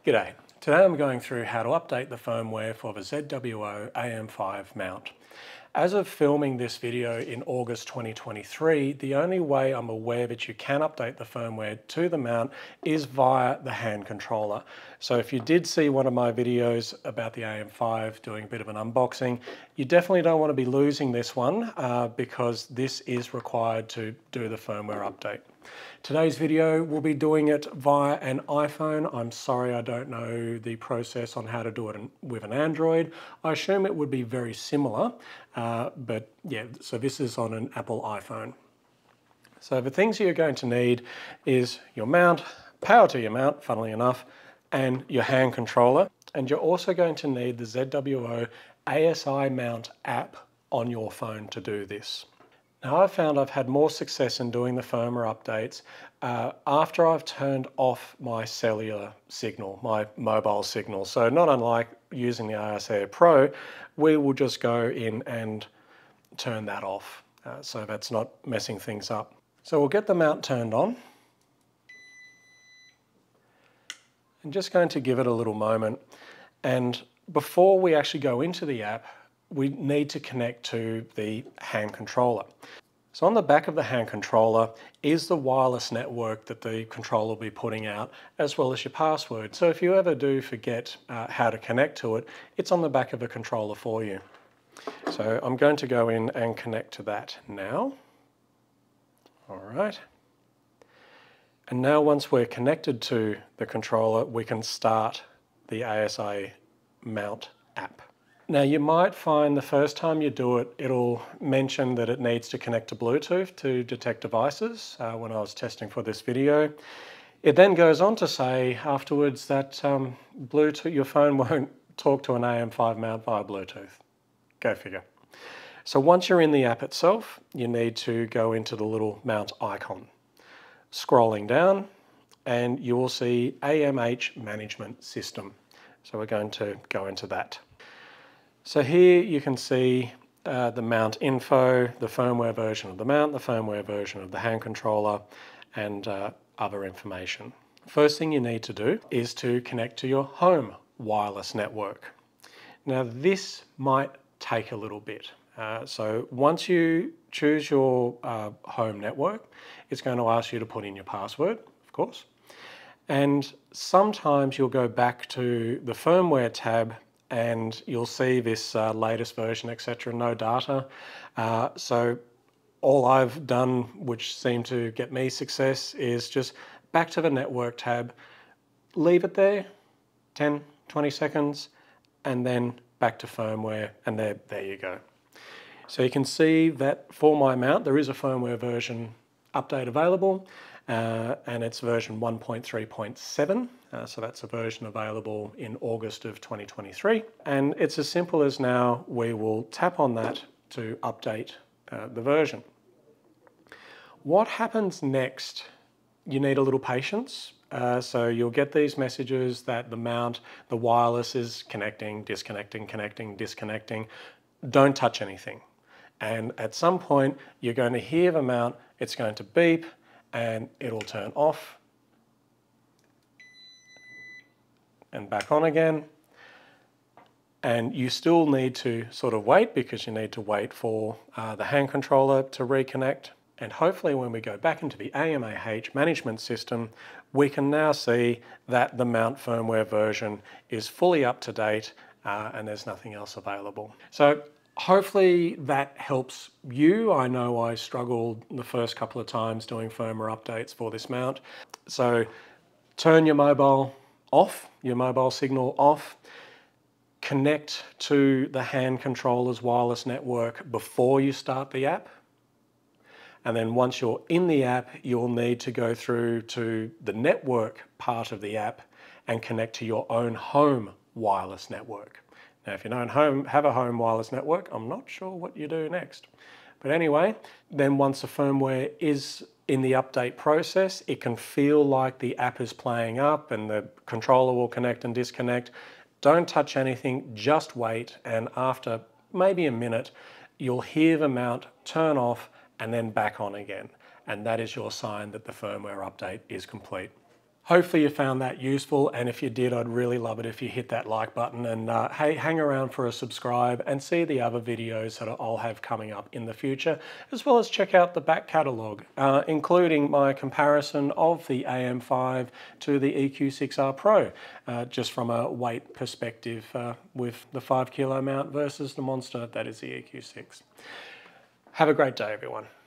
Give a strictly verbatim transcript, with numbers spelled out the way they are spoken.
G'day. Today I'm going through how to update the firmware for the Z W O A M five mount. As of filming this video in August twenty twenty-three, the only way I'm aware that you can update the firmware to the mount is via the hand controller. So if you did see one of my videos about the A M five doing a bit of an unboxing, you definitely don't want to be losing this one uh, because this is required to do the firmware update. Today's video will be doing it via an iPhone. I'm sorry I don't know the process on how to do it with an Android. I assume it would be very similar, uh, but yeah, so this is on an Apple iPhone. So the things you're going to need is your mount, power to your mount, funnily enough, and your hand controller. And you're also going to need the Z W O A S I Mount app on your phone to do this. Now, I've found I've had more success in doing the firmware updates uh, after I've turned off my cellular signal, my mobile signal. So not unlike using the A S I Pro, we will just go in and turn that off. Uh, so that's not messing things up. So we'll get the mount turned on. I'm just going to give it a little moment. And before we actually go into the app, we need to connect to the hand controller. So on the back of the hand controller is the wireless network that the controller will be putting out, as well as your password. So if you ever do forget uh, how to connect to it, it's on the back of the controller for you. So I'm going to go in and connect to that now. All right. And now once we're connected to the controller, we can start the A S I Mount app. Now you might find the first time you do it, it'll mention that it needs to connect to Bluetooth to detect devices uh, when I was testing for this video. It then goes on to say afterwards that um, Bluetooth, your phone won't talk to an A M five mount via Bluetooth. Go figure. So once you're in the app itself, you need to go into the little mount icon. Scrolling down and you will see A M H Management System. So we're going to go into that. So here you can see uh, the mount info, the firmware version of the mount, the firmware version of the hand controller, and uh, other information. First thing you need to do is to connect to your home wireless network. Now this might take a little bit. Uh, so once you choose your uh, home network, it's going to ask you to put in your password, of course. And sometimes you'll go back to the firmware tab and you'll see this uh, latest version, et cetera, no data. Uh, so all I've done, which seemed to get me success, is just back to the network tab, leave it there, ten, twenty seconds, and then back to firmware, and there, there you go. So you can see that for my mount, there is a firmware version update available, uh, and it's version one point three point seven. Uh, so that's a version available in August of twenty twenty-three. And it's as simple as now we will tap on that to update uh, the version. What happens next? You need a little patience. Uh, so you'll get these messages that the mount, the wireless is connecting, disconnecting, connecting, disconnecting. Don't touch anything. And at some point, you're going to hear the mount, it's going to beep, and it'll turn off and back on again. And you still need to sort of wait because you need to wait for uh, the hand controller to reconnect. And hopefully when we go back into the A M H management system, we can now see that the mount firmware version is fully up to date uh, and there's nothing else available. So hopefully that helps you. I know I struggled the first couple of times doing firmware updates for this mount. So turn your mobile off, your mobile signal off, connect to the hand controller's wireless network before you start the app. And then once you're in the app, you'll need to go through to the network part of the app and connect to your own home wireless network. Now, if you don't home, have a home wireless network, I'm not sure what you do next. But anyway, then once the firmware is in the update process, it can feel like the app is playing up and the controller will connect and disconnect. Don't touch anything, just wait. And after maybe a minute, you'll hear the mount turn off and then back on again. And that is your sign that the firmware update is complete. Hopefully you found that useful, and if you did, I'd really love it if you hit that like button, and uh, hey, hang around for a subscribe and see the other videos that I'll have coming up in the future, as well as check out the back catalogue, uh, including my comparison of the A M five to the E Q six R Pro, uh, just from a weight perspective uh, with the five kilo mount versus the monster that is the E Q six. Have a great day, everyone.